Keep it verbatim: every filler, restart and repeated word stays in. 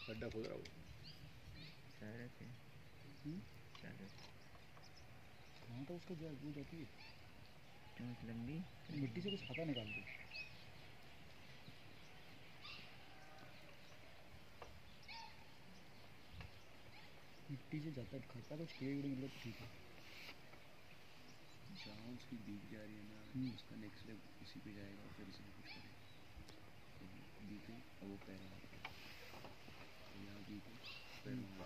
खड्डा खोद रहा हूँ। कहाँ तो उसका जो वो जाती है चोंच लंबी, मिट्टी से कुछ खाता निकाल दो। मिट्टी से जाता है खाता कुछ कीड़े वीड़े मतलब ठीक है। जहाँ उसकी बीक जा रही है ना, उसका नेक्स्ट स्टेप उसी पे जाएगा और फिर उसी पे कुछ करेगा। बीक है और वो पैर वहाँ पे, यहाँ बीक है पैर वहाँ